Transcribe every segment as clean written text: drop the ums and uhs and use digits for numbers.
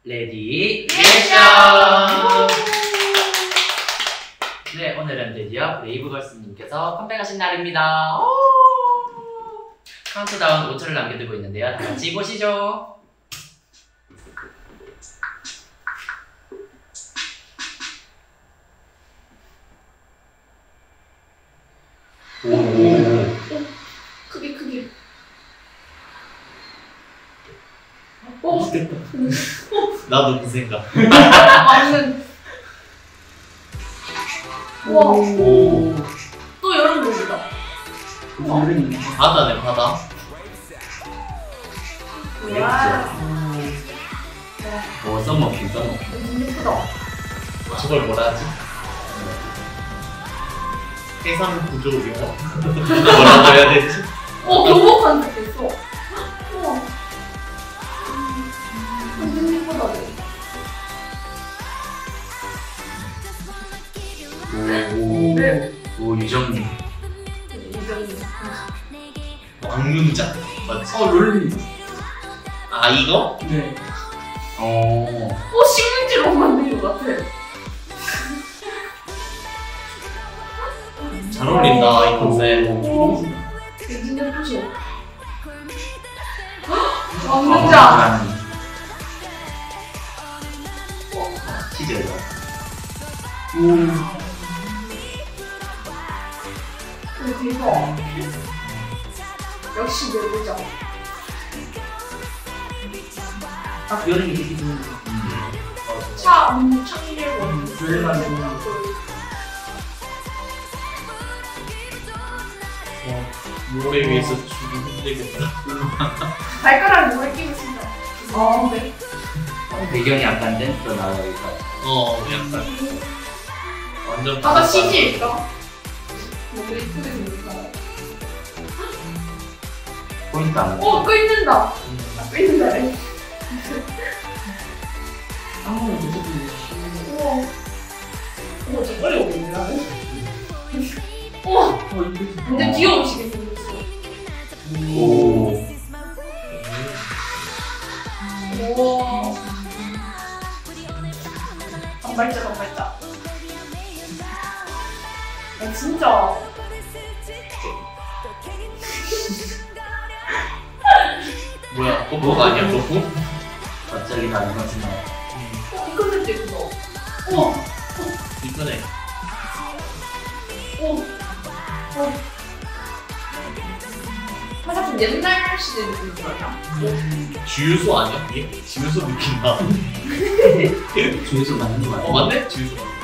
레디 리액션! 네, 오늘은 드디어 브레이브걸스님께서 컴백하신 날입니다. 카운트다운 5초를 남겨두고 있는데요. 다 같이 보시죠. 오. 크게. 됐다. 나도 그 생각. 맞는. 와. 오. 또 여름 노래다. 바다네, 바다. 와. 오, 썸머핀. 예쁘다. 저걸 뭐라 하지? 해상 구조 용어? 뭐라고 해야 되지? 교복한 듯 됐어. 우와. 완전 예쁘다. 오, 네. 오, 유정님. 왕눈자 맞지? 롤리. 아 이거? 네. 식민지로 만든 것 같아. 잘 어울린다 이 컨셉. 오. 진짜 예쁘죠? 왕눈자. 치즈가. 대박. 역시 내보자. 딱 여름이 되게 좋은 거. 차 엄청 일고. 무대 위에서 추기 힘들겠다. 발가락에 물을 끼고 싶다. 네. 배경이 약간 댄스 나와요, 이거. 약간 완전 바다 CG일까? 너무 예쁘게 생겼다. 포인트 안 나. 끓는다. 끓는다. 한번은 무조건. 우와. 우와, 좀 빨리 오겠네, 나는. 우와, 근데 귀여우시게 생겼어. 오. 우와. 반발자. 진짜. 뭐야 뽀뽀가 아니야 뽀뽀? 갑자기 다른 것 같은데. 이 컨셉도 예쁘다. 우와. 이쁘네. 살짝 좀 옛날 시대 느낌 아니야? 주유소 아니야? 이게? 주유소 느낌 나. 중에서 맞는 거 같아. 맞네? 주유소 맞네.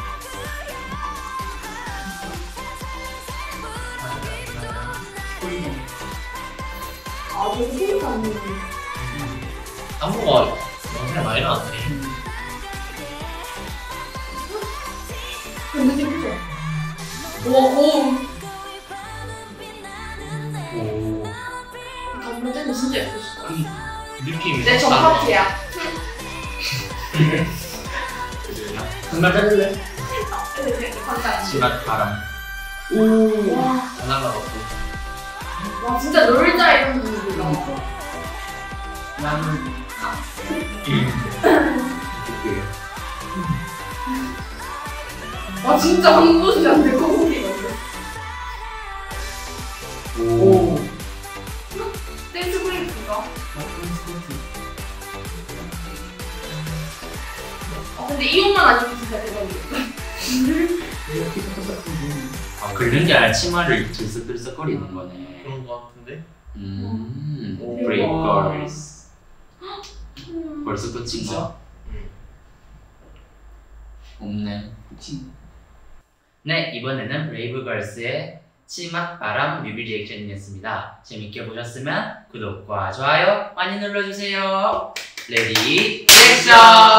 되게 생각하는 안무가 영상에 많이 나왔네. 근데 예쁘죠? 우와, 고음. 오. 감독님 진짜 예쁘시다. 느낌이 내 정파티야. 정말 자를래? 감사합니다. 심한 바람. 오. 와, 바나나 같고. 와, 진짜 놀자 이런 분위기다. 나는 와, 진짜 한국이란데 거북이가. 오. 댄스 브레이크인가? 근데 이 옷만 아니면 진짜 대박이겠다. 이렇게 똑같은 아, 긁는 게 아니라 치마를 들썩들썩거리는 거네. 그런 거 같은데? 오, 브레이브걸스. 벌써 끝인 거야? 없네. 거. 네, 이번에는 브레이브걸스의 치맛 바람 뮤비 리액션이었습니다. 재밌게 보셨으면 구독과 좋아요 많이 눌러주세요. 레디 리액션!